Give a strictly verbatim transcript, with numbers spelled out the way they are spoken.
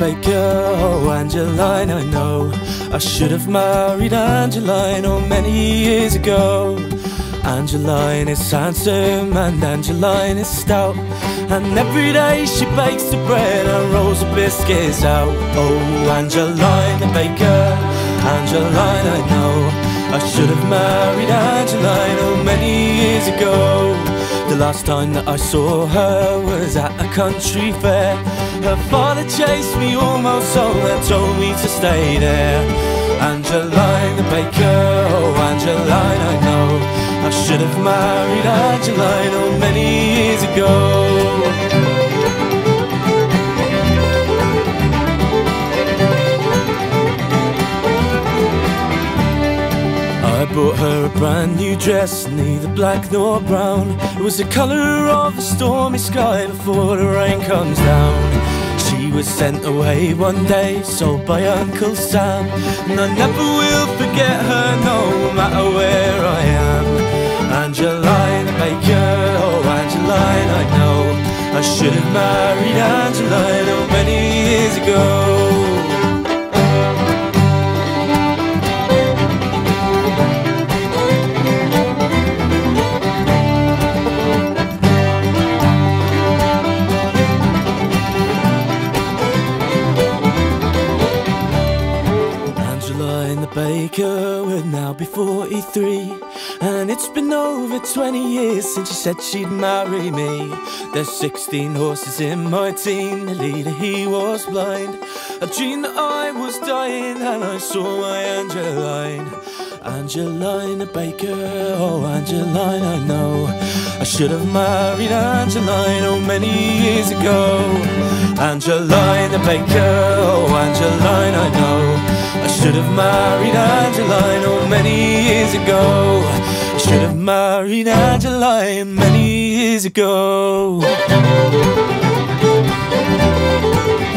Baker, oh Angeline, I know I should have married Angeline oh many years ago. Angeline is handsome and Angeline is stout, and every day she bakes the bread and rolls the biscuits out. Oh Angeline the Baker, Angeline, I know I should have married Angeline oh many years ago. The last time that I saw her was at a country fair. Her father chased me almost home and told me to stay there. Angeline the Baker, oh Angeline, I know I should have married Angeline oh many years ago. I bought her a brand new dress, neither black nor brown. It was the colour of a stormy sky before the rain comes down. She was sent away one day, sold by Uncle Sam, and I never will forget her, no matter where I am. Angeline the Baker, oh Angeline, I know I should have married Angeline oh many years ago. Baker would now be forty-three, and it's been over twenty years since she said she'd marry me. There's sixteen horses in my team, the leader he was blind. I dreamed that I was dying and I saw my Angeline. Angeline the Baker, oh Angeline, I know I should have married Angeline oh many years ago. Angeline the Baker, oh Angeline, I know I should have married Angeline oh many years ago. I should have married Angeline many years ago.